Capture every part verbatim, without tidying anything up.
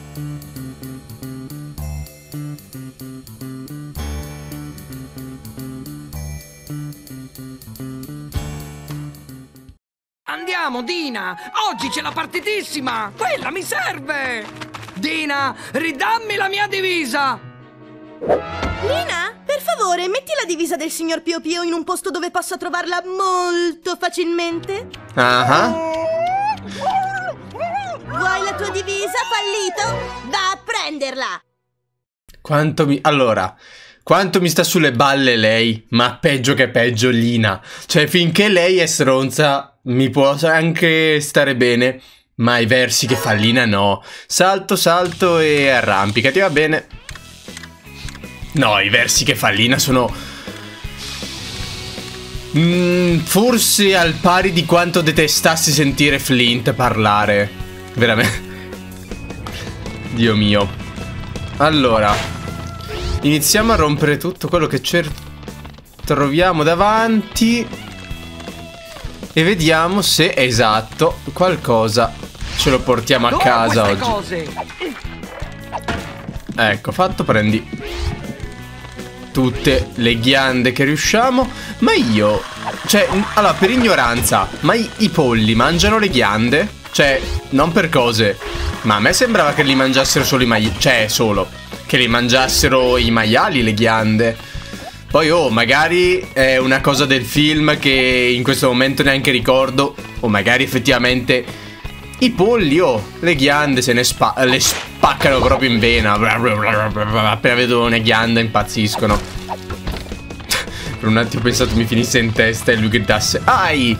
Andiamo, Dina! Oggi c'è la partitissima! Quella mi serve! Dina, ridammi la mia divisa! Lina, per favore, metti la divisa del signor Pio Pio in un posto dove possa trovarla molto facilmente. Ah. Vuoi la tua divisa, fallito? Va a prenderla! Quanto mi... Allora... Quanto mi sta sulle balle lei, ma peggio che peggio Lina. Cioè, finché lei è stronza, mi può anche stare bene, ma i versi che fa Lina no. Salto, salto e arrampicati, va bene. No, i versi che fa Lina sono... Mm, forse al pari di quanto detestassi sentire Flint parlare. Veramente. Dio mio. Allora... Iniziamo a rompere tutto quello che troviamo davanti e vediamo se, esatto, qualcosa ce lo portiamo a casa oggi. Cose. Ecco, fatto, prendi tutte le ghiande che riusciamo. Ma io, cioè, allora, per ignoranza, ma i, i polli mangiano le ghiande? Cioè, non per cose, ma a me sembrava che li mangiassero solo i maiali, cioè, solo che li mangiassero i maiali, le ghiande. Poi, oh, magari è una cosa del film che in questo momento neanche ricordo. O magari effettivamente i polli, oh, le ghiande se ne spa le spaccano proprio in vena. Appena vedono una ghianda impazziscono. Per un attimo ho pensato mi finisse in testa e lui gridasse ai!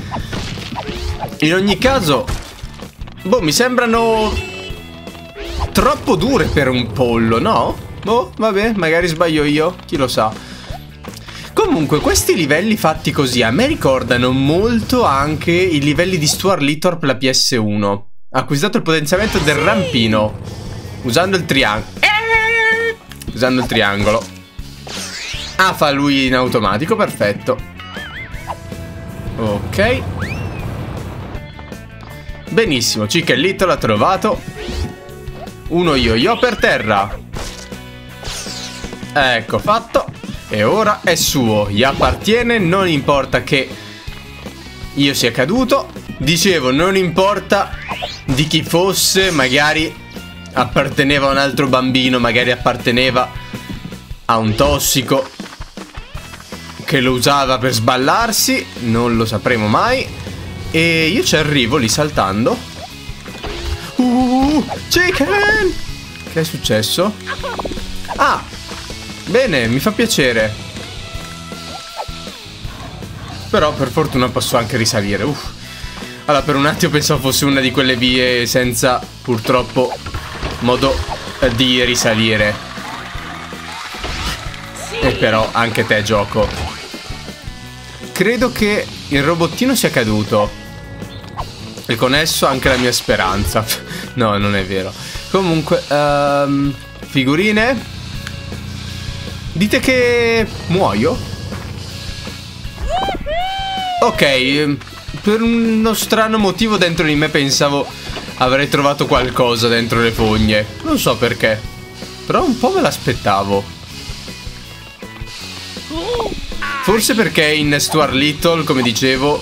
In ogni caso, boh, mi sembrano troppo dure per un pollo, no? Boh, vabbè, magari sbaglio io, chi lo sa. Comunque, questi livelli fatti così a me ricordano molto anche i livelli di Stuart Little per la P S uno. Ha acquistato il potenziamento del rampino usando il triangolo. Usando il triangolo. Ah, fa lui in automatico, perfetto. Ok. Benissimo, Chicken Little l'ha trovato. Uno yo-yo per terra. Ecco fatto. E ora è suo. Gli appartiene. Non importa che io sia caduto. Dicevo, non importa di chi fosse. Magari apparteneva a un altro bambino. Magari apparteneva a un tossico che lo usava per sballarsi. Non lo sapremo mai. E io ci arrivo lì saltando. Uh, chicken! Che è successo? Ah, bene, mi fa piacere. Però per fortuna posso anche risalire. Uff. Allora, per un attimo pensavo fosse una di quelle vie senza, purtroppo, modo di risalire. E però anche te, gioco. Credo che il robottino sia caduto. E con esso anche la mia speranza. No, non è vero. Comunque, um, figurine. Dite che muoio? Ok, per uno strano motivo dentro di me pensavo avrei trovato qualcosa dentro le fogne. Non so perché, però un po' me l'aspettavo. Forse perché in Stuart Little, come dicevo,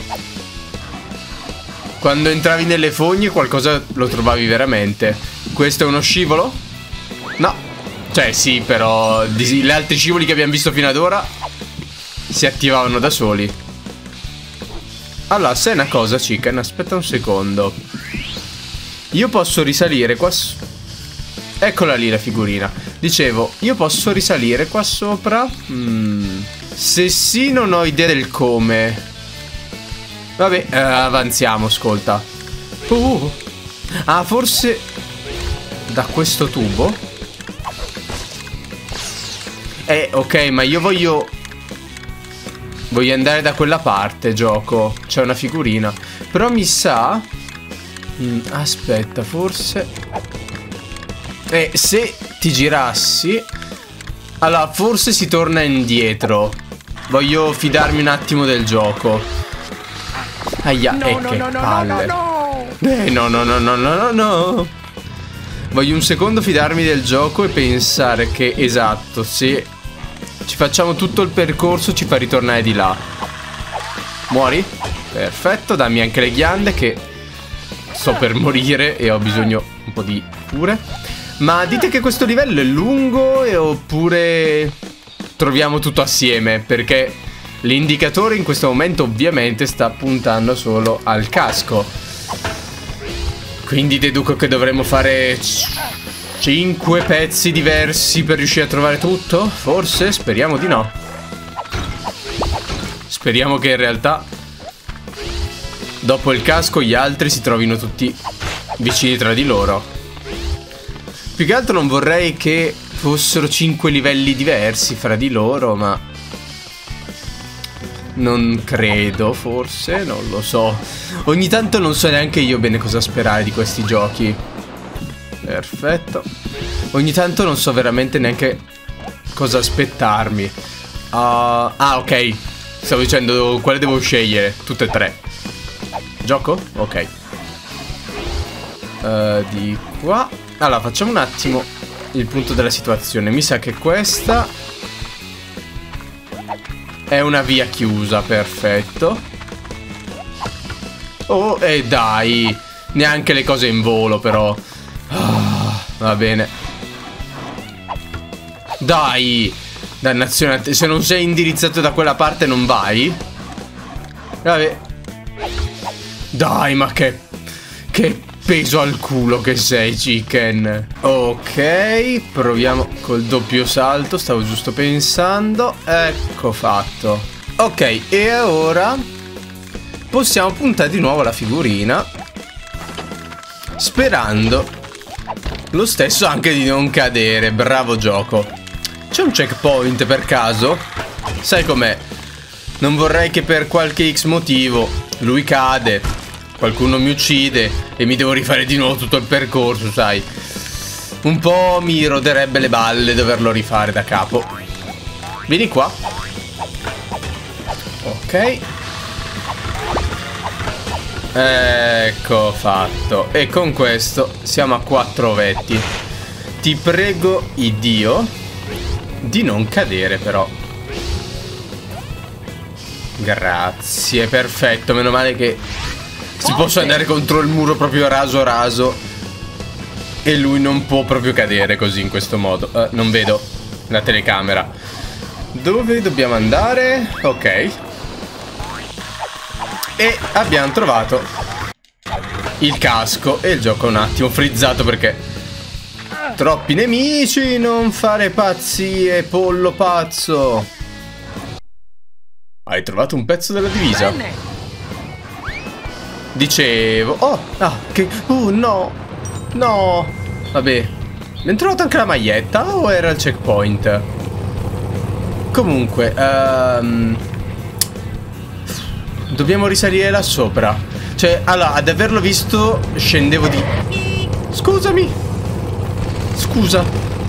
quando entravi nelle fogne qualcosa lo trovavi veramente. Questo è uno scivolo? No. Cioè sì, però gli altri scivoli che abbiamo visto fino ad ora si attivavano da soli. Allora, sai una cosa, Chicken? Aspetta un secondo. Io posso risalire qua... Eccola lì la figurina. Dicevo, io posso risalire qua sopra? Mm. Se sì, non ho idea del come. Vabbè, eh, avanziamo, ascolta. Uh. Ah, forse da questo tubo? Eh, ok, ma io voglio... Voglio andare da quella parte, gioco. C'è una figurina. Però mi sa... Mm, aspetta, forse... Eh, se ti girassi... Allora, forse si torna indietro. Voglio fidarmi un attimo del gioco. Aia, no, e no, che no, no, palle. no, no, no. Eh, no, no, no, no, no, no, no. voglio un secondo fidarmi del gioco e pensare che, esatto, se ci facciamo tutto il percorso ci fa ritornare di là. Muori? Perfetto, dammi anche le ghiande che sto per morire e ho bisogno un po' di cure. Ma dite che questo livello è lungo e oppure troviamo tutto assieme? Perché l'indicatore in questo momento ovviamente sta puntando solo al casco. Quindi deduco che dovremmo fare cinque pezzi diversi per riuscire a trovare tutto? Forse? Speriamo di no. Speriamo che in realtà dopo il casco gli altri si trovino tutti vicini tra di loro. Più che altro non vorrei che fossero cinque livelli diversi fra di loro, ma non credo, forse, non lo so. Ogni tanto non so neanche io bene cosa sperare di questi giochi. Perfetto. Ogni tanto non so veramente neanche cosa aspettarmi. uh, Ah, ok. Stavo dicendo quale devo scegliere. Tutte e tre. Gioco? Ok. uh, Di qua. Allora, facciamo un attimo il punto della situazione. Mi sa che questa è una via chiusa. Perfetto. Oh, e eh dai. Neanche le cose in volo però. Oh, va bene. Dai. Dannazione, se non sei indirizzato da quella parte non vai. Vabbè. Dai, ma che Che peso al culo che sei, chicken. Ok, proviamo col doppio salto. Stavo giusto pensando. Ecco fatto. Ok, e ora possiamo puntare di nuovo la figurina, sperando lo stesso anche di non cadere. Bravo gioco. C'è un checkpoint per caso? Sai com'è? Non vorrei che per qualche X motivo lui cade, qualcuno mi uccide e mi devo rifare di nuovo tutto il percorso, sai? Un po' mi roderebbe le balle doverlo rifare da capo. Vieni qua. Ok. Ecco fatto. E con questo siamo a quattro ovetti. Ti prego, Iddio, di non cadere però. Grazie, perfetto. Meno male che si possa andare contro il muro proprio raso raso e lui non può proprio cadere così in questo modo. uh, Non vedo la telecamera. Dove dobbiamo andare? Ok. E abbiamo trovato il casco e il gioco è un attimo frizzato perché troppi nemici. Non fare pazzie, pollo pazzo. Hai trovato un pezzo della divisa? Bene. Dicevo. Oh, ah, che... Oh, no. No. Vabbè. Abbiamo trovato anche la maglietta o era il checkpoint? Comunque, um... dobbiamo risalire là sopra. Cioè, allora, ad averlo visto scendevo di... Scusami. Scusa.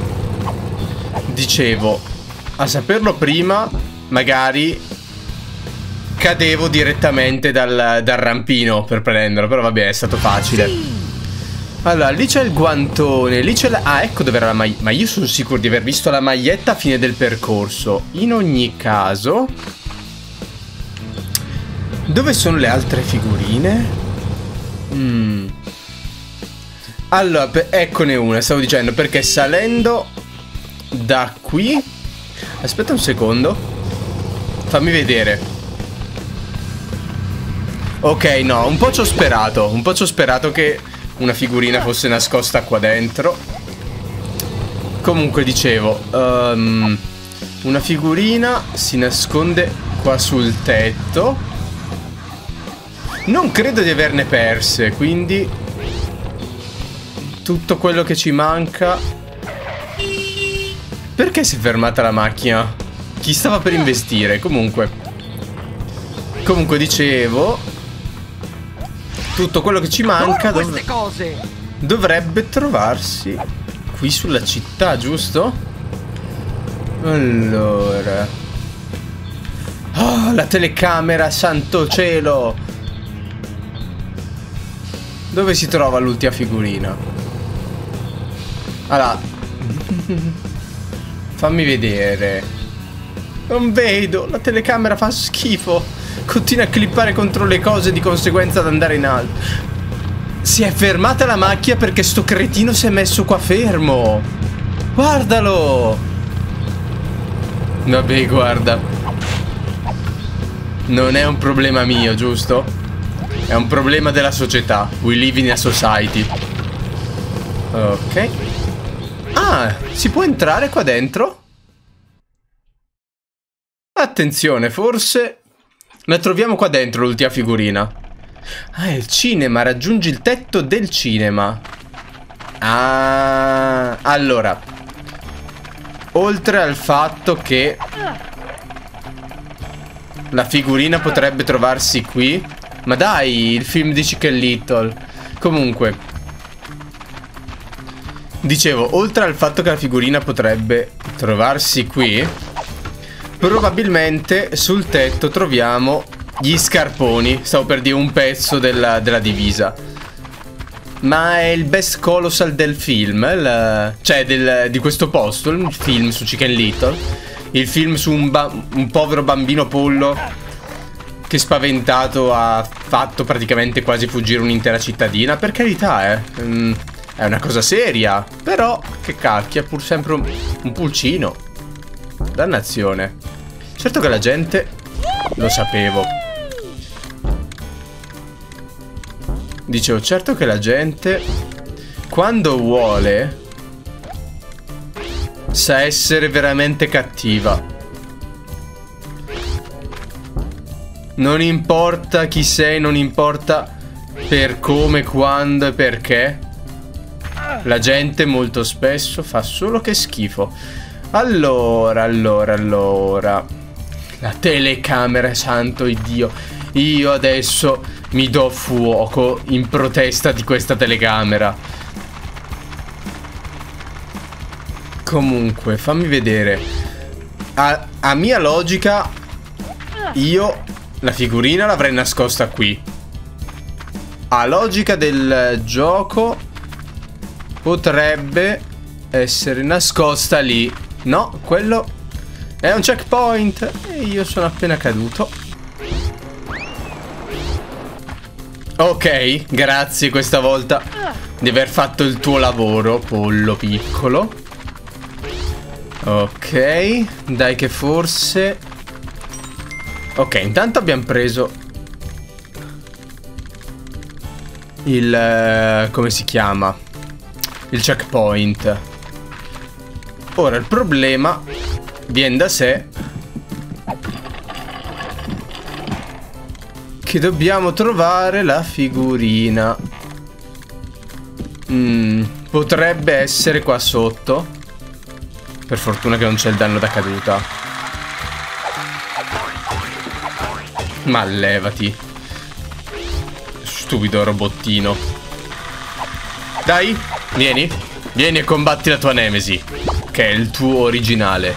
Dicevo, a saperlo prima, magari cadevo direttamente dal, dal rampino per prenderlo. Però vabbè, è stato facile. Allora, lì c'è il guantone. Lì c'è la... Ah, ecco dove era la maglietta. Ma io sono sicuro di aver visto la maglietta a fine del percorso. In ogni caso, dove sono le altre figurine? Mm. Allora, eccone una, stavo dicendo, perché salendo da qui... Aspetta un secondo. Fammi vedere. Ok, no, un po' ci ho sperato. Un po' ci ho sperato che una figurina fosse nascosta qua dentro. Comunque, dicevo, um, una figurina si nasconde qua sul tetto. Non credo di averne perse, quindi tutto quello che ci manca... Perché si è fermata la macchina? Chi stava per investire? Comunque Comunque dicevo, tutto quello che ci manca dov cose. dovrebbe trovarsi qui sulla città, giusto? Allora, oh, la telecamera, santo cielo. Dove si trova l'ultima figurina? Allora, fammi vedere. Non vedo, la telecamera fa schifo. Continua a clippare contro le cose, di conseguenza ad andare in alto. Si è fermata la macchina perché sto cretino si è messo qua fermo. Guardalo. Vabbè, guarda. Non è un problema mio, giusto? È un problema della società. We live in a society. Ok. Ah, si può entrare qua dentro? Attenzione, forse la troviamo qua dentro l'ultima figurina. Ah, è il cinema, raggiungi il tetto del cinema. Ah, allora, oltre al fatto che la figurina potrebbe trovarsi qui. Ma dai, il film di Chicken Little. Comunque, dicevo, oltre al fatto che la figurina potrebbe trovarsi qui, probabilmente sul tetto troviamo gli scarponi. Stavo per dire un pezzo della, della divisa. Ma è il best colossal del film, il, cioè del, di questo posto, il film su Chicken Little. Il film su un, un povero bambino pollo che spaventato ha fatto praticamente quasi fuggire un'intera cittadina. Per carità, eh mm, è una cosa seria. Però, che cacchio, è pur sempre un, un pulcino. Dannazione. Certo che la gente... Lo sapevo. Dicevo, certo che la gente, quando vuole, sa essere veramente cattiva. Non importa chi sei, non importa per come, quando e perché. La gente molto spesso fa solo che schifo. Allora, allora, allora. La telecamera, santo Iddio. Io adesso mi do fuoco in protesta di questa telecamera. Comunque, fammi vedere. A, a mia logica, io la figurina l'avrei nascosta qui. A logica del gioco, potrebbe essere nascosta lì. No, quello è un checkpoint e io sono appena caduto. Ok, grazie questa volta di aver fatto il tuo lavoro, pollo piccolo. Ok, dai che forse... Ok, intanto abbiamo preso il... Uh, come si chiama? Il checkpoint. Ora il problema viene da sé che dobbiamo trovare la figurina. mm, Potrebbe essere qua sotto. Per fortuna che non c'è il danno da caduta. Ma levati, stupido robottino. Dai, vieni. Vieni e combatti la tua nemesi, che è il tuo originale.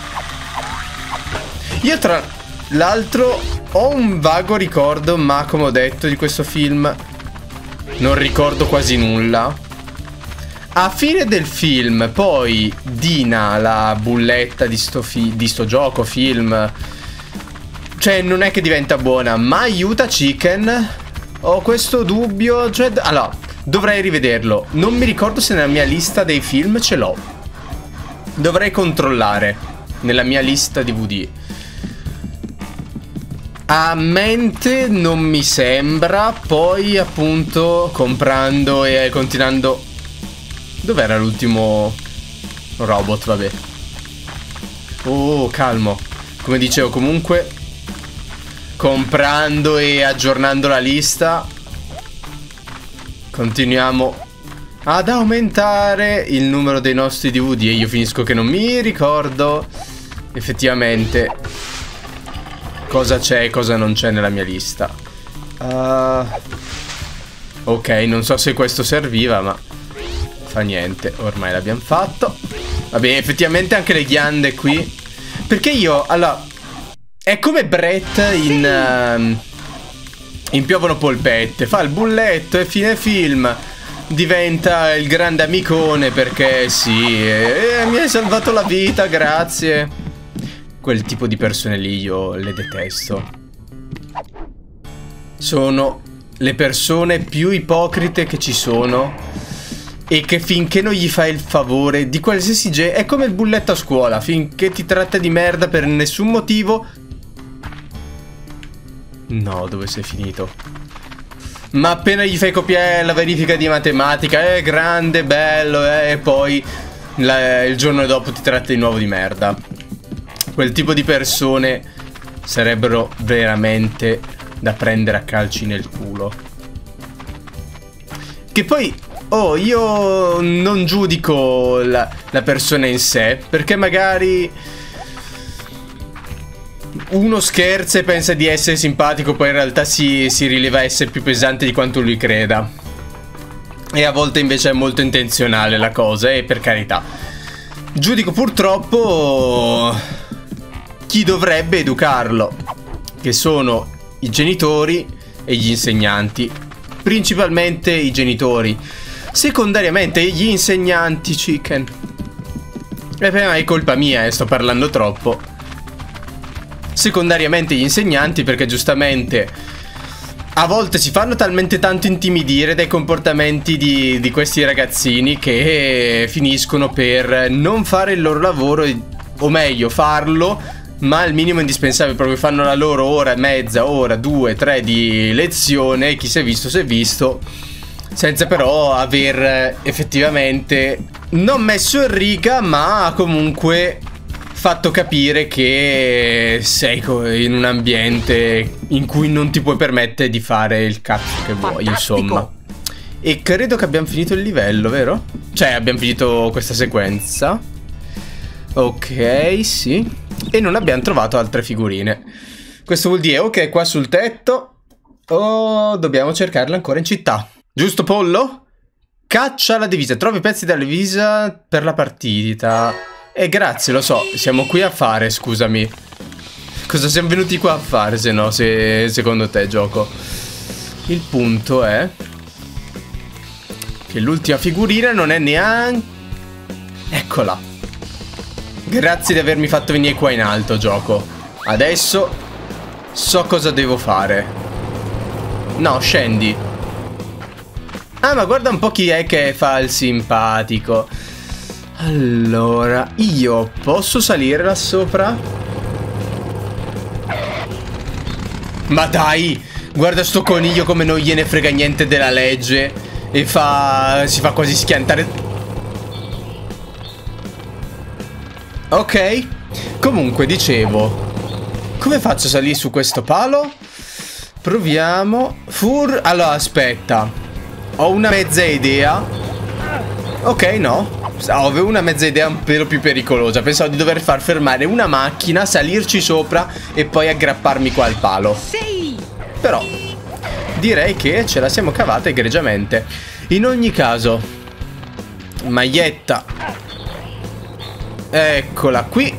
Io tra l'altro ho un vago ricordo, ma come ho detto, di questo film non ricordo quasi nulla. A fine del film poi Dina, la bulletta di sto, fi di sto gioco, film, cioè non è che diventa buona, ma aiuta Chicken. Ho questo dubbio, cioè, allora, dovrei rivederlo. Non mi ricordo se nella mia lista dei film ce l'ho. Dovrei controllare nella mia lista D V D. A mente non mi sembra. Poi appunto comprando e continuando. Dov'era l'ultimo robot? Vabbè. Oh, calmo. Come dicevo, comunque, comprando e aggiornando la lista, continuiamo ad aumentare il numero dei nostri D V D. E io finisco che non mi ricordo effettivamente cosa c'è e cosa non c'è nella mia lista. uh, Ok, non so se questo serviva, ma fa niente, ormai l'abbiamo fatto. Vabbè, effettivamente anche le ghiande qui, perché io, allora, è come Brett in uh, in Piovono polpette. Fa il bulletto e fine film. diventa il grande amicone perché sì, eh, mi hai salvato la vita, grazie. Quel tipo di persone lì io le detesto. Sono le persone più ipocrite che ci sono e che finché non gli fai il favore di qualsiasi genere, è come il bulletto a scuola, finché ti tratta di merda per nessun motivo. No, dove sei finito? Ma appena gli fai copiare la verifica di matematica, è grande, bello, eh, e poi la, il giorno dopo ti tratta di nuovo di merda. Quel tipo di persone sarebbero veramente da prendere a calci nel culo. Che poi, oh, io non giudico la, la persona in sé, perché magari uno scherza e pensa di essere simpatico, poi in realtà si, si rileva essere più pesante di quanto lui creda. E a volte invece è molto intenzionale la cosa, e per carità. Giudico purtroppo chi dovrebbe educarlo, che sono i genitori e gli insegnanti. Principalmente i genitori. Secondariamente gli insegnanti, chicken. E prima è colpa mia, e eh, sto parlando troppo. Secondariamente gli insegnanti, perché giustamente a volte si fanno talmente tanto intimidire dai comportamenti di, di questi ragazzini che finiscono per non fare il loro lavoro, o meglio farlo, ma al minimo indispensabile. Proprio fanno la loro ora e mezza, ora, due, tre di lezione, chi si è visto si è visto, senza però aver effettivamente non messo in riga, ma comunque fatto capire che sei in un ambiente in cui non ti puoi permettere di fare il cazzo che vuoi, insomma. E credo che abbiamo finito il livello, vero? Cioè, abbiamo finito questa sequenza. Ok, sì. E non abbiamo trovato altre figurine. Questo vuol dire, ok, qua sul tetto. Oh, dobbiamo cercarla ancora in città. Giusto, pollo? Caccia la divisa. Trovi i pezzi della divisa per la partita. E grazie, lo so, siamo qui a fare, scusami. Cosa siamo venuti qua a fare, se no, se secondo te, gioco? Il punto è che l'ultima figurina non è neanche... Eccola. Grazie di avermi fatto venire qua in alto, gioco. Adesso so cosa devo fare. No, scendi. Ah, ma guarda un po' chi è che fa il simpatico. Allora, io posso salire là sopra? Ma dai, guarda sto coniglio come non gliene frega niente della legge. E fa... si fa quasi schiantare. Ok. Comunque, dicevo, come faccio a salire su questo palo? Proviamo. Fur... Allora, aspetta. Ho una mezza idea. Ok, no. Avevo una mezza idea un pelo più pericolosa. Pensavo di dover far fermare una macchina, salirci sopra e poi aggrapparmi qua al palo. Però direi che ce la siamo cavata egregiamente. In ogni caso, maglietta. Eccola qui.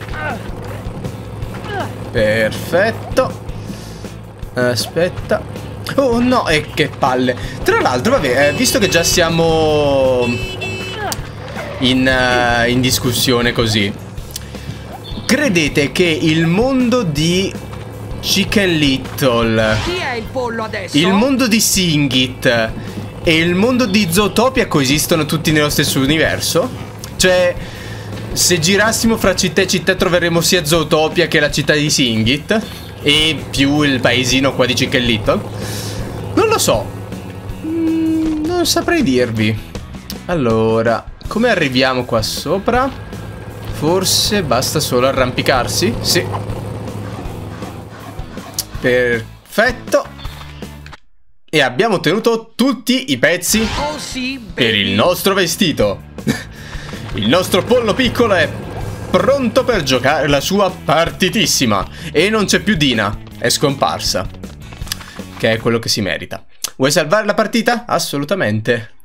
Perfetto. Aspetta. Oh no, e che palle. Tra l'altro, vabbè, eh, visto che già siamo in, uh, in discussione così, credete che il mondo di Chicken Little, Chi è il pollo adesso? il mondo di Singit e il mondo di Zootopia coesistono tutti nello stesso universo? Cioè, se girassimo fra città e città troveremo sia Zootopia che la città di Singit e più il paesino qua di Chicken Little? Non lo so. mm, Non saprei dirvi. Allora, come arriviamo qua sopra? Forse basta solo arrampicarsi? Sì. Perfetto. E abbiamo ottenuto tutti i pezzi Oh sì, per il nostro vestito. Il nostro pollo piccolo è pronto per giocare la sua partitissima. E non c'è più Dina, è scomparsa, che è quello che si merita. Vuoi salvare la partita? Assolutamente.